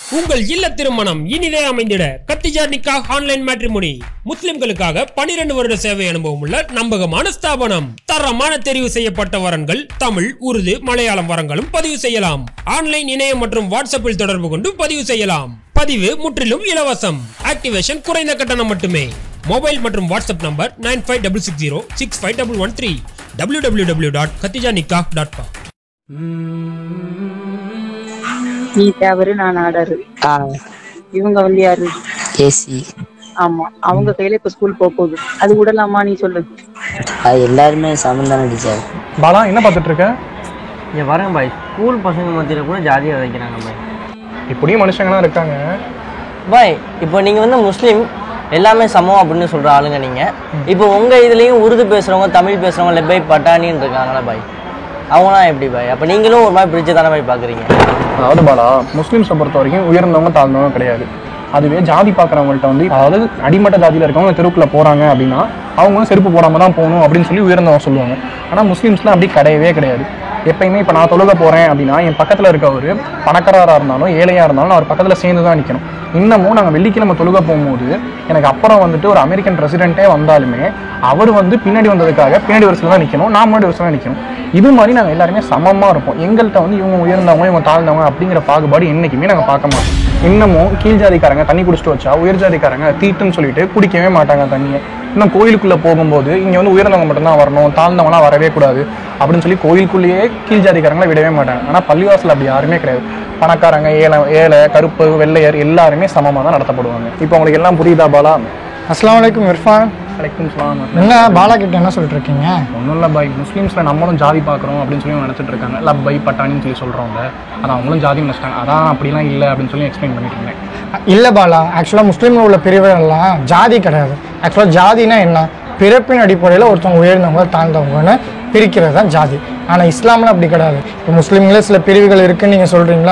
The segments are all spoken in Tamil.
உங்கள் இல்ல திருமணம் இனிதே அமைந்திட கத்திஜா நிக்காஹ் ஆன்லைன் மேட்ரிமோனி முஸ்லிம்களுக்காக 12 வருட சேவை அனுபவம் உள்ள நம்பகமான ஸ்தாபனம். தரமான தெரிவு செய்யப்பட்ட வரன்கள் தமிழ், உருது, மலையாளம் வரங்களும் பதிவு செய்யலாம். ஆன்லைன் இணையம் மற்றும் வாட்ஸ்அப்பில் தொடர்பு கொண்டு பதிவு செய்யலாம். பதிவு முற்றிலும் இலவசம். ஆக்டிவேஷன் குறைந்த கட்டணம் மட்டுமே. மொபைல் மற்றும் வாட்ஸ்அப் நம்பர் 9566065113 www.katijanikah.com. நீ தேவரு நான் ஆர்டரு. இவங்க வந்து யாரு? ஏசி. ஆமா, அவங்க கையில இப்ப ஸ்கூல் போகுது. அது விடலாமா? நீ சொல்லு. அது எல்லாருமே சமந்தான டீச்சர். பாலா என்ன பார்த்துட்டு இருக்க? இங்க வரேன் பாய். ஸ்கூல் பசங்க மத்தியில கூட ஜாலியாக வைக்கிறாங்க பாய். இப்படியும் மனுஷங்களாம் இருக்காங்க பாய். இப்போ நீங்க வந்து முஸ்லீம் எல்லாமே சமம் அப்படின்னு சொல்ற ஆளுங்க நீங்க. இப்போ உங்க இதுலயும் உருது பேசுறவங்க, தமிழ் பேசுறவங்க, லெப்பை பட்டாணின்னு இருக்காங்களா பாய்? அவங்களாம் எப்படி பாய்? அப்போ நீங்களும் ஒரு மாதிரி பிரிச்சு தானே பாய் பாக்குறீங்க? அதாவது பாலா, முஸ்லீம்ஸை பொறுத்த வரைக்கும் உயர்ந்தவங்க தாழ்ந்தவங்க கிடையாது. அதுவே ஜாதி பார்க்குறவங்கள்ட்ட வந்து, அதாவது அடிமட்ட ஜாதியில் இருக்கவங்க தெருக்குள்ள போறாங்க அப்படின்னா அவங்க செருப்பு போடாம தான் போகணும் அப்படின்னு சொல்லி உயர்ந்தவங்க சொல்லுவாங்க. ஆனால் முஸ்லீம்ஸ்லாம் அப்படி கிடையவே கிடையாது. எப்பயுமே இப்போ நான் தொழுக போகிறேன் அப்படின்னா என் பக்கத்தில் இருக்கவர் பணக்காரராக இருந்தாலும் ஏழையாக இருந்தாலும் அவர் பக்கத்தில் சேர்ந்து தான் நிற்கணும். இன்னமும் நாங்கள் வெள்ளிக்கிழமை தொழுக போகும்போது எனக்கு அப்புறம் வந்துட்டு ஒரு அமெரிக்கன் பிரசிடென்ட்டே வந்தாலுமே அவர் வந்து பின்னாடி வந்ததுக்காக பின்னாடி வருஷத்தில் தான் நிற்கணும், நான் முன்னாடி வருஷம் தான் நிற்கணும். இது மாதிரி நாங்கள் எல்லாருமே சமமாக இருப்போம். எங்கள்கிட்ட வந்து இவங்க உயர்ந்தவங்க இவங்க தாழ்ந்தவங்க அப்படிங்கிற பாகுபாடு என்றைக்குமே நாங்கள் பார்க்க மாட்டோம். இன்னமும் கீழ் ஜாதிக்காரங்க தண்ணி குடிச்சிட்டு வச்சா உயர் ஜாதிக்காரங்க தீட்டுன்னு சொல்லிட்டு குடிக்கவே மாட்டாங்க தண்ணியை. இன்னும் கோயிலுக்குள்ளே போகும்போது இங்கே வந்து உயர்ந்தவங்க மட்டும்தான் வரணும், தாழ்ந்தவங்களாம் வரவே கூடாது அப்படின்னு சொல்லி கோயிலுக்குள்ளேயே கீழ் ஜாதிக்காரங்களை விடவே மாட்டாங்க. ஆனால் பள்ளிவாசல் அப்படி யாருமே கிடையாது. பணக்காரங்க, ஏழை, கருப்பு, வெள்ளையர் எல்லாருமே சமமாக தான் நடத்தப்படுவாங்க. இப்போ உங்களுக்கு எல்லாம் புரியுதா பாலா? அஸ்ஸலாமு அலைக்கும் இர்ஃபான். வலைக்கும் சலாம். என்ன பாலா கிட்ட என்ன சொல்லிட்டு இருக்கீங்க? ஒன்றும் இல்லை பாய், முஸ்லீம்ஸில் நம்மளும் ஜாதி பார்க்குறோம் அப்படின்னு சொல்லி நினச்சிட்டு இருக்காங்க. லப்பை பட்டாணின்னு சொல்லி சொல்கிறவங்க அதை அவங்களும் ஜாதி நினச்சிட்டாங்க. அதான் அப்படிலாம் இல்லை அப்படின்னு சொல்லி எக்ஸ்பிளைன் பண்ணிட்டு இருந்தேன். இல்லை பாலா, ஆக்சுவலாக முஸ்லீமில் உள்ள பிரிவுகள்லாம் ஜாதி கிடையாது. ஆக்சுவலாக ஜாதினா என்ன? பிறப்பின் அடிப்படையில் ஒருத்தவங்க உயர்ந்தவங்க தாழ்ந்தவங்கன்னு பிரிக்கிறது தான் ஜாதி. ஆனால் இஸ்லாமில் அப்படி கிடையாது. இப்போ முஸ்லீம்களே சில பிரிவுகள் இருக்குன்னு நீங்கள் சொல்கிறீங்களா?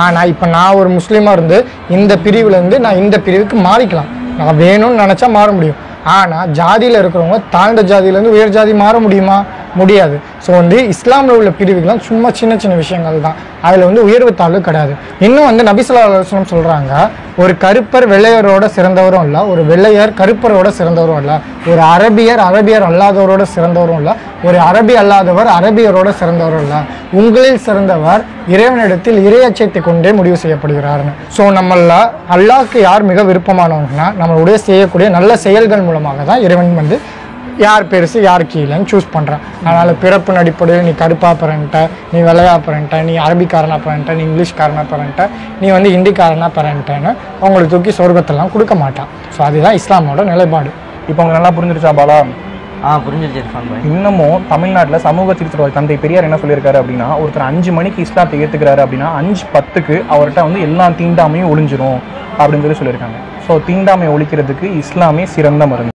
நான் ஒரு முஸ்லீமாக இருந்து இந்த பிரிவுலேருந்து நான் இந்த பிரிவுக்கு மாறிக்கலாம். நான் வேணும்னு நினச்சா மாற முடியும். ஆனால் ஜாதியில் இருக்கிறவங்க தாழ்ந்த ஜாதியிலேருந்து உயர் ஜாதி மாற முடியுமா? முடியாது. ஸோ வந்து இஸ்லாமில் உள்ள பிரிவுகள்லாம் சும்மா சின்ன சின்ன விஷயங்கள் தான். அதில் வந்து உயர்வு தாழ்வு கிடையாது. இன்னும் வந்து நபி ஸல்லல்லாஹு அலைஹி வஸல்லம் சொல்கிறாங்க, ஒரு கருப்பர் வெள்ளையரோட சிறந்தவரும் இல்லை, ஒரு வெள்ளையர் கருப்பரோட சிறந்தவரும் இல்லை, ஒரு அரபியர் அல்லாதவரோட சிறந்தவரும் இல்லை, ஒரு அரபி அல்லாதவர் அரபியரோட சிறந்தவரும் இல்லை, உங்களில் சிறந்தவர் இறைவனிடத்தில் இறையச்சத்தை கொண்டே முடிவு செய்யப்படுகிறார்னு. ஸோ நம்மள அல்லாஹ்க்கு யார் மிக விருப்பமானவங்கன்னா நம்மளுடைய செய்யக்கூடிய நல்ல செயல்கள் மூலமாக தான் இறைவன் வந்து யார் பெருசு யார் கீழேன்னு சூஸ் பண்ணுறான். அதனால் பிறப்பின் அடிப்படையில் நீ கருப்பா பிறன்ட்ட, நீ வெள்ளையா பிறன்ட்ட, நீ அரபிக்காரனா பிறன்ட்ட, நீ இங்கிலீஷ்காரனா பிறன்ட்ட, நீ வந்து ஹிந்திக்காரனா பிறன்ட்டேன்னு அவங்களுக்கு தூக்கி சொர்க்கத்தெல்லாம் கொடுக்க மாட்டான். ஸோ அதுதான் இஸ்லாமோட நிலைப்பாடு. இப்போ உங்களுக்கு நல்லா புரிஞ்சிருச்சா பாலா? புரிஞ்சிருச்சு இர்ஃபான் பாய். இன்னமும் தமிழ்நாட்டில் சமூக சீர்திருத்த தந்தை பெரியார் என்ன சொல்லியிருக்காரு அப்படின்னா, ஒருத்தர் 5 மணிக்கு இஸ்லாத்தை ஏற்றுக்கிறாரு அப்படின்னா 5:10 அவர்கிட்ட வந்து எல்லா தீண்டாமையும் ஒழிஞ்சிரும் அப்படின்னு சொல்லியிருக்காங்க. ஸோ தீண்டாமை ஒழிக்கிறதுக்கு இஸ்லாமே சிறந்த மருந்து.